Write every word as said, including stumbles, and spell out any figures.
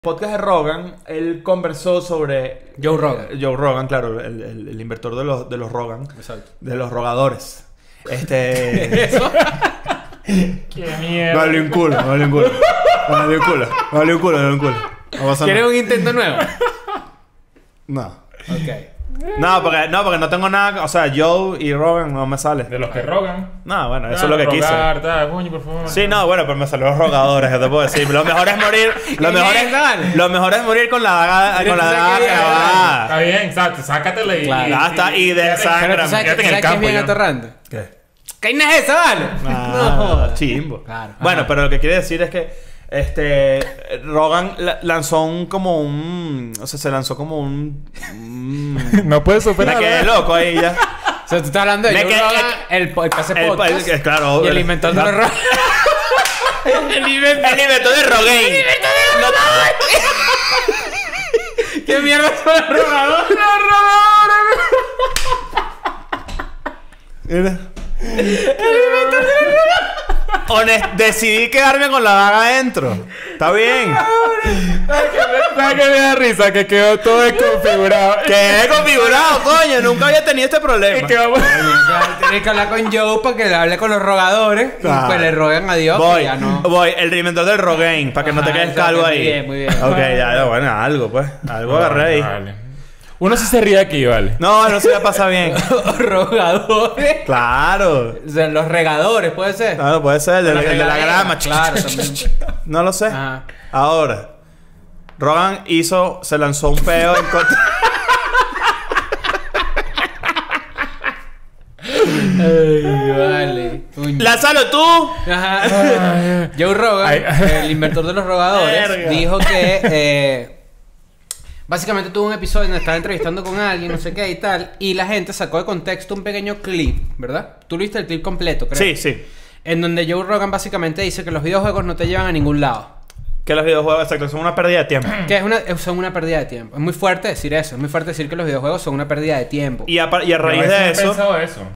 Podcast de Rogan, él conversó sobre... Joe Rogan. Eh, Joe Rogan, claro, el, el, el inventor de los, de los Rogan. Exacto. De los rogadores. Este... ¿Eso? ¡Qué mierda! Me valió un culo, me valió un culo. Me valió un culo, me valió un culo, me valió un culo. No pasa ¿Quieres nada. un intento nuevo? No. Ok. No, porque no, porque no tengo nada... O sea, Joe y Rogan no me sale. De los que rogan. No, bueno, eso Ah, es lo que quise. rogar, tal, coño, por favor. Sí, no, bueno, pero me salió los rogadores, yo te puedo decir. Lo mejor es morir... Lo mejor es, Dale. lo mejor es morir con la daga... Con la tú sabes daga que viene, clavada. Está bien, exacto. Sácatela y... Claro. y- Ya está, y de quédate- sangre. Pero tú sabes, Quédate que, en el ¿sabes que es campo bien ya. atorrante? ¿Qué? ¿Qué no es eso, vale? Ah, No jodas. chimbo. Claro. Bueno, Ajá. pero lo que quiere decir es que este Rogan la- lanzó un como un, o sea, se lanzó como un, un No puedes me superar. quedé loco ahí ya. O sea, tú estás hablando de Me Joe quedé- Rogan, el, el que hace El- podcast, el- claro, y el el- inventor de los Rogan. el inventor, el inventor de Rogaine. ¿Qué mierda son los rogadores? Mira. Honest, decidí quedarme con la daga adentro. Está bien. ¿Sabes qué me da risa? Que quedó todo desconfigurado. Quedé configurado, coño. Nunca había tenido este problema. Es que vamos... Tienes que hablar con Joe para que le hable con los rogadores. Claro. Y pues le rogan a Dios. Voy, que ya no. voy, el inventor del Rogaine, para que no te Ajá, quedes exacto, calvo muy ahí. bien, muy bien. Ok, ya, ya, bueno, algo, pues. Algo agarré ahí. Vale. Uno sí se ríe aquí, vale. No, no se me pasa bien. rogadores. Claro. O sea, los regadores, puede ser. Claro, puede ser el de, La el de la regadera, grama. claro, también. No lo sé. Ajá. Ahora, Rogan hizo, se lanzó un peo en contra. Ay, vale. Coño. ¡Lánzalo tú! Ajá. Joe Rogan, Ay. el inventor de los rogadores, Verga. dijo que eh, básicamente tuvo un episodio donde estaba entrevistando con alguien, no sé qué y tal, y la gente sacó de contexto un pequeño clip, ¿verdad? Tú lo viste el clip completo, creo. Sí, sí. En donde Joe Rogan básicamente dice que los videojuegos no te llevan a ningún lado. Que los videojuegos, exacto, son una pérdida de tiempo. Que es una, son una pérdida de tiempo. Es muy fuerte decir eso. Es muy fuerte decir que los videojuegos son una pérdida de tiempo. Y a, par- y a Yo raíz veces de he eso. pensado eso.